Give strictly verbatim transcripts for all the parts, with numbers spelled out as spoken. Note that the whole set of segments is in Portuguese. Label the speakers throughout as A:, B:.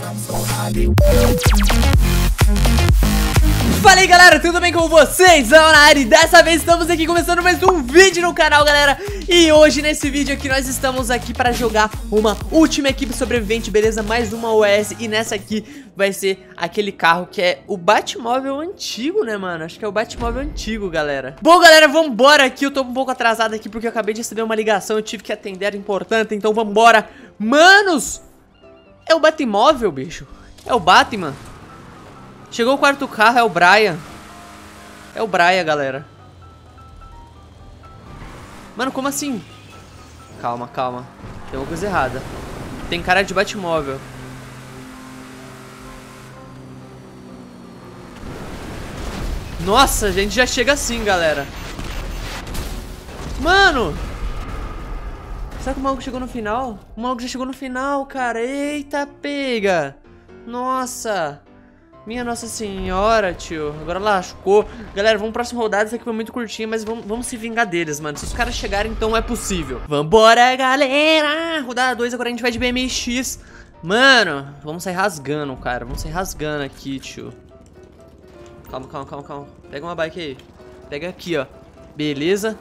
A: Fala aí galera, tudo bem com vocês? Eu na área e dessa vez estamos aqui começando mais um vídeo no canal, galera. E hoje nesse vídeo aqui nós estamos aqui para jogar uma última equipe sobrevivente, beleza? Mais uma O S. E nessa aqui vai ser aquele carro que é o Batmóvel antigo, né, mano? Acho que é o Batmóvel antigo, galera. Bom, galera, vambora aqui. Eu tô um pouco atrasado aqui porque eu acabei de receber uma ligação. Eu tive que atender, era importante, então vambora. Manos, é o Batmóvel, bicho. É o Batman. Chegou o quarto carro, é o Brian. É o Brian, galera. Mano, como assim? Calma, calma. Tem uma coisa errada. Tem cara de Batmóvel. Nossa, a gente já chega assim, galera. Mano! Será que o maluco chegou no final? O maluco já chegou no final, cara. Eita, pega! Nossa! Minha Nossa Senhora, tio. Agora lascou. Galera, vamos pra próxima rodada. Essa aqui foi muito curtinha, mas vamos, vamos se vingar deles, mano. Se os caras chegarem, então é possível. Vambora, galera. Rodada dois, agora a gente vai de B M X. Mano, vamos sair rasgando, cara. Vamos sair rasgando aqui, tio. Calma, calma, calma, calma. Pega uma bike aí. Pega aqui, ó. Beleza.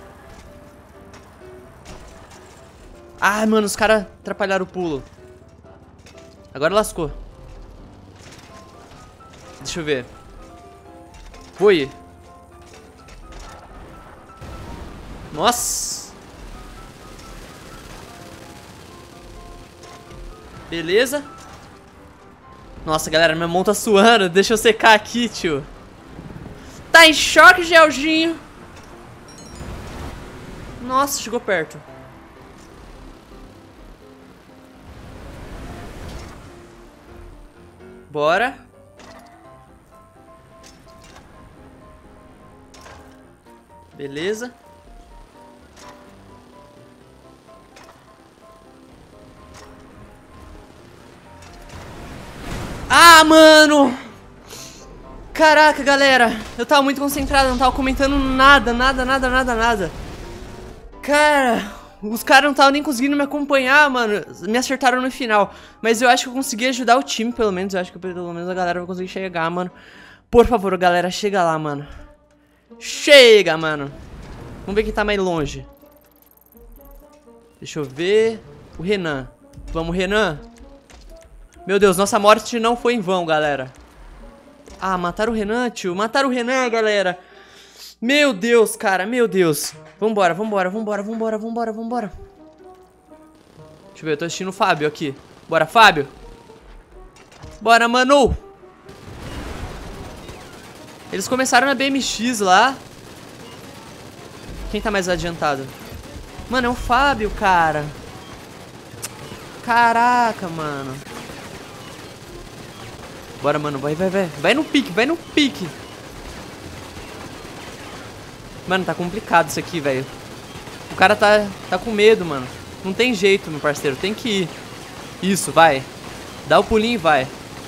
A: Ah, mano, os caras atrapalharam o pulo. Agora lascou. Deixa eu ver. Foi. Nossa. Beleza. Nossa, galera, minha mão tá suando. Deixa eu secar aqui, tio. Tá em choque, Gelginho. Nossa, chegou perto. Bora. Beleza. Ah, mano! Caraca, galera. Eu tava muito concentrado, não tava comentando nada, nada, nada, nada, nada. Cara, os caras não estavam nem conseguindo me acompanhar, mano. Me acertaram no final. Mas eu acho que eu consegui ajudar o time, pelo menos. Eu acho que pelo menos a galera vai conseguir chegar, mano. Por favor, galera, chega lá, mano. Chega, mano. Vamos ver quem tá mais longe. Deixa eu ver. O Renan. Vamos, Renan. Meu Deus, nossa morte não foi em vão, galera. Ah, mataram o Renan, tio. Mataram o Renan, galera. Meu Deus, cara, meu Deus. Vambora, vambora, vambora, vambora, vambora, vambora. Deixa eu ver, eu tô assistindo o Fábio aqui. Bora, Fábio. Bora, mano. Eles começaram na B M X lá. Quem tá mais adiantado? Mano, é o Fábio, cara. Caraca, mano. Bora, mano, vai, vai, vai. Vai no pique, vai no pique. Mano, tá complicado isso aqui, velho. O cara tá, tá com medo, mano. Não tem jeito, meu parceiro, tem que ir. Isso, vai. Dá o pulinho e vai.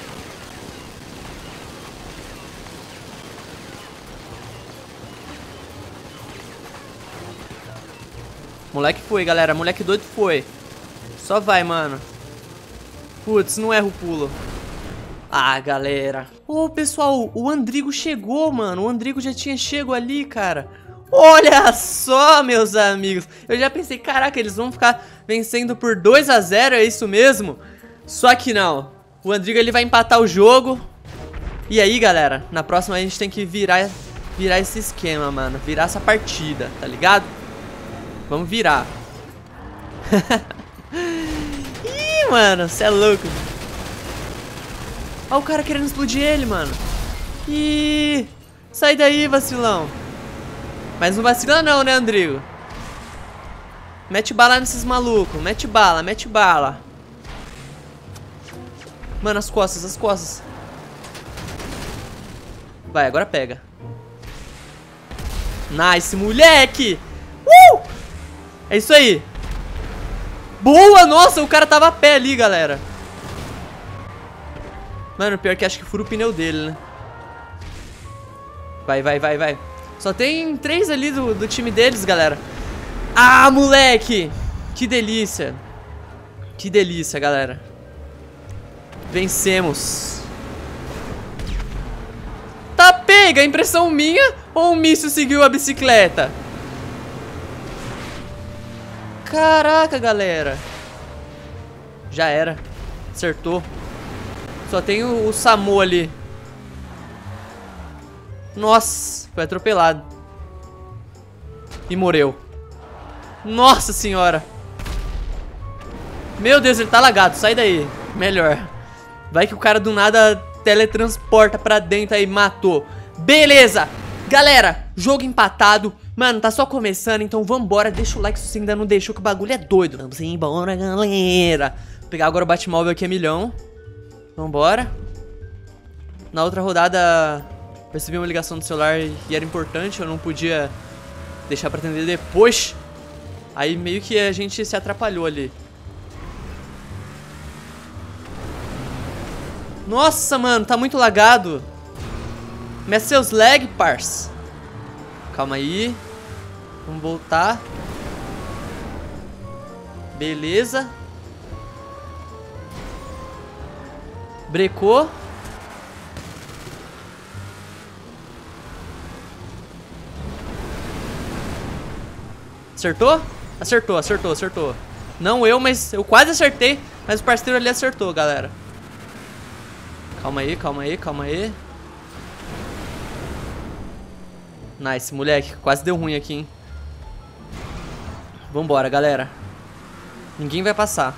A: Moleque foi, galera. Moleque doido foi. Só vai, mano. Putz, não erra o pulo. Ah, galera. Ô, oh, pessoal, o Andrigo chegou, mano. O Andrigo já tinha chego ali, cara. Olha só, meus amigos. Eu já pensei, caraca, eles vão ficar vencendo por dois a zero, é isso mesmo? Só que não. O Andrigo, ele vai empatar o jogo. E aí, galera, na próxima a gente tem que virar, virar esse esquema, mano. Virar essa partida, tá ligado? Vamos virar. Ih, mano, cê é louco. Olha o cara querendo explodir ele, mano. Ih, sai daí, vacilão. Mas não vacila não, né, Andrigo? Mete bala nesses malucos. Mete bala, mete bala. Mano, as costas, as costas. Vai, agora pega. Nice, moleque. Uh! É isso aí. Boa, nossa, o cara tava a pé ali, galera. Mano, pior que acho que fura o pneu dele, né? Vai, vai, vai, vai. Só tem três ali do, do time deles, galera. Ah, moleque! Que delícia. Que delícia, galera. Vencemos. Tá pega, impressão minha ou o míssil seguiu a bicicleta? Caraca, galera. Já era. Acertou. Só tem o, o Samu ali. Nossa, foi atropelado. E morreu. Nossa senhora. Meu Deus, ele tá lagado, sai daí. Melhor. Vai que o cara do nada teletransporta pra dentro aí, matou. Beleza, galera, jogo empatado. Mano, tá só começando, então vambora. Deixa o like se você ainda não deixou, que o bagulho é doido. Vamos embora, galera. Vou pegar agora o Batmóvel aqui, é milhão. Vambora. Na outra rodada recebi uma ligação do celular e era importante, eu não podia deixar pra atender depois. Aí meio que a gente se atrapalhou ali. Nossa, mano, tá muito lagado. Mexe seus lag, parça. Calma aí. Vamos voltar. Beleza. Brecou. Acertou? Acertou, acertou, acertou. Não eu, mas eu quase acertei. Mas o parceiro ali acertou, galera. Calma aí, calma aí, calma aí. Nice, moleque. Quase deu ruim aqui, hein. Vambora, galera. Ninguém vai passar.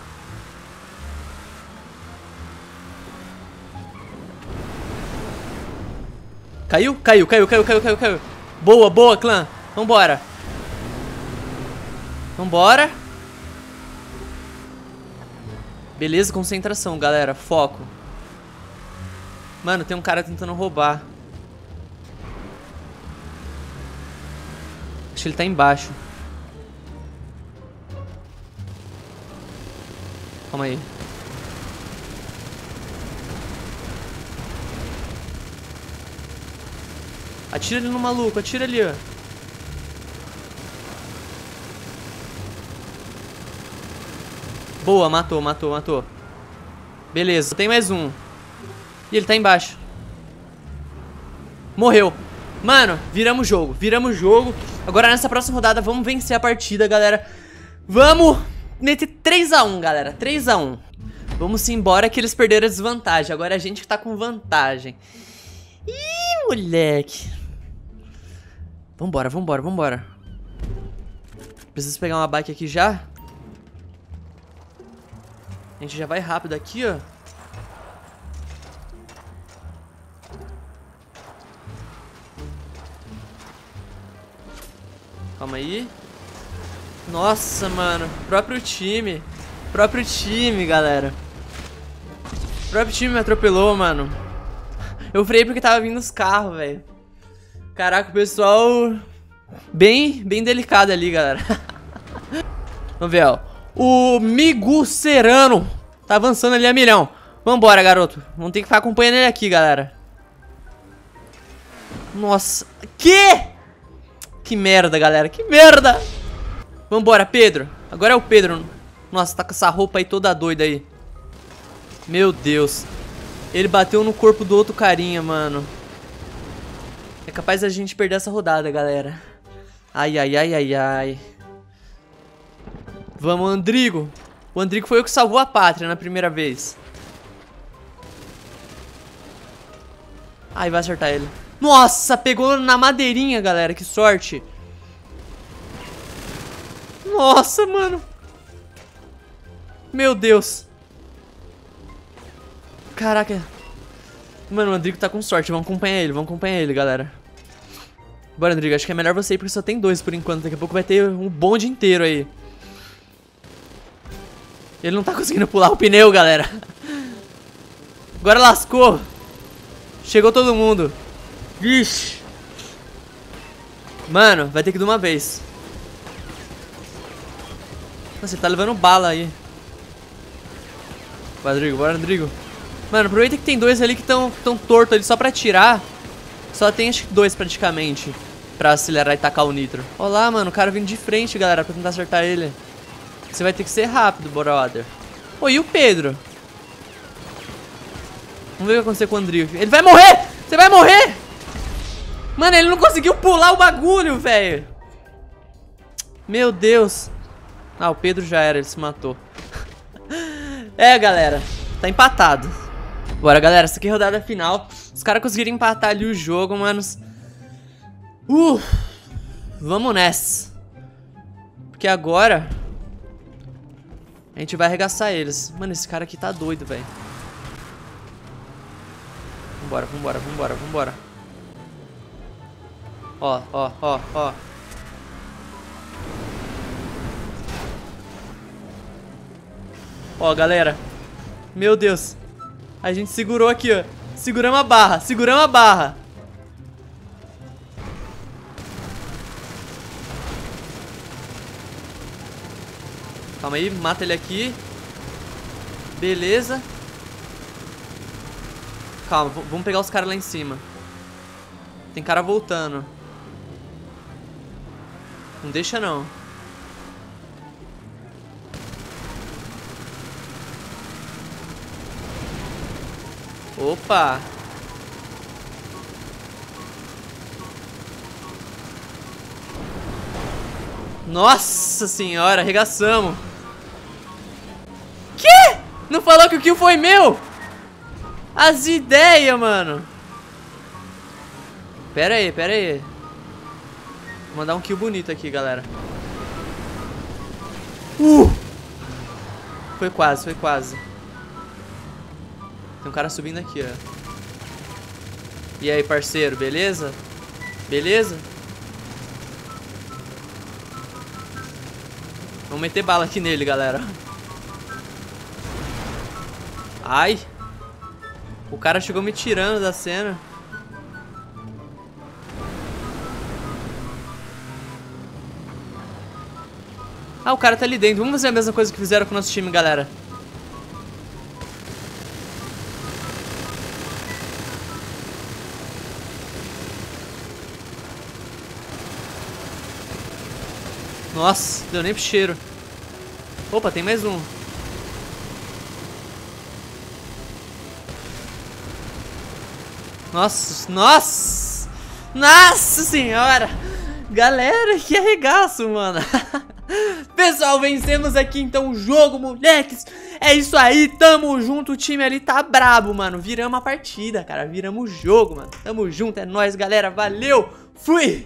A: Caiu? Caiu, caiu, caiu, caiu, caiu, caiu. Boa, boa, clã. Vambora. Vambora. Beleza, concentração, galera. Foco. Mano, tem um cara tentando roubar. Acho que ele tá embaixo. Calma aí. Atira ele no maluco, atira ali, ó. Boa, matou, matou, matou. Beleza, tem mais um. E ele tá embaixo. Morreu. Mano, viramos o jogo, viramos o jogo. Agora nessa próxima rodada vamos vencer a partida, galera. Vamos meter três a um, galera, três a um. Vamos embora que eles perderam a desvantagem. Agora é a gente que tá com vantagem. Ih, moleque. Vambora, vambora, vambora. Preciso pegar uma bike aqui já. A gente já vai rápido aqui, ó. Calma aí. Nossa, mano. Próprio time. Próprio time, galera. Próprio time me atropelou, mano. Eu freiei porque tava vindo os carros, velho. Caraca, o pessoal... Bem, bem delicado ali, galera. Vamos ver, ó. O Migu Serrano tá avançando ali a milhão. Vambora, garoto. Vamos ter que ficar acompanhando ele aqui, galera. Nossa. Que? Que merda, galera. Que merda. Vambora, Pedro. Agora é o Pedro. Nossa, tá com essa roupa aí toda doida aí. Meu Deus. Ele bateu no corpo do outro carinha, mano. É capaz da gente perder essa rodada, galera. Ai, ai, ai, ai, ai. Vamos, Andrigo. O Andrigo foi o que salvou a pátria na primeira vez. Ai, vai acertar ele. Nossa, pegou na madeirinha, galera. Que sorte. Nossa, mano. Meu Deus. Caraca. Mano, o Andrigo tá com sorte. Vamos acompanhar ele, vamos acompanhar ele, galera. Bora, Andrigo. Acho que é melhor você ir porque só tem dois por enquanto. Daqui a pouco vai ter um bonde inteiro aí. Ele não tá conseguindo pular o pneu, galera. Agora lascou. Chegou todo mundo. Vixe. Mano, vai ter que ir de uma vez. Nossa, ele tá levando bala aí. Bora, Rodrigo, bora, Rodrigo. Mano, aproveita que tem dois ali que estão tão tortos ali só pra atirar. Só tem acho que dois praticamente pra acelerar e tacar o nitro. Olha lá, mano, o cara vindo de frente, galera, pra tentar acertar ele. Você vai ter que ser rápido, brother. Ô, e o Pedro? Vamos ver o que vai acontecer com o Andril. Ele vai morrer! Você vai morrer! Mano, ele não conseguiu pular o bagulho, velho. Meu Deus. Ah, o Pedro já era, ele se matou. É, galera. Tá empatado. Bora, galera. Essa aqui é a rodada final. Os caras conseguiram empatar ali o jogo, manos. Uh, vamos nessa. Porque agora a gente vai arregaçar eles. Mano, esse cara aqui tá doido, velho. Vambora, vambora, vambora, vambora. Ó, ó, ó, ó. Ó, galera. Meu Deus. A gente segurou aqui, ó. Seguramos a barra, seguramos a barra. Calma aí, mata ele aqui. Beleza. Calma, vamos pegar os caras lá em cima. Tem cara voltando. Não deixa não. Opa. Nossa senhora, arregaçamos. Que? Não falou que o kill foi meu? As ideias, mano. Pera aí, pera aí. Vou mandar um kill bonito aqui, galera. Uh! Foi quase, foi quase. Tem um cara subindo aqui, ó. E aí, parceiro, beleza? Beleza? Vamos meter bala aqui nele, galera. Ai. O cara chegou me tirando da cena. Ah, o cara tá ali dentro. Vamos fazer a mesma coisa que fizeram com o nosso time, galera. Nossa, deu nem pro cheiro. Opa, tem mais um. Nossa, nossa. Nossa senhora. Galera, que arregaço, mano. Pessoal, vencemos aqui então o jogo, moleques. É isso aí, tamo junto. O time ali tá brabo, mano. Viramos a partida, cara. Viramos o jogo, mano. Tamo junto, é nóis, galera. Valeu, fui.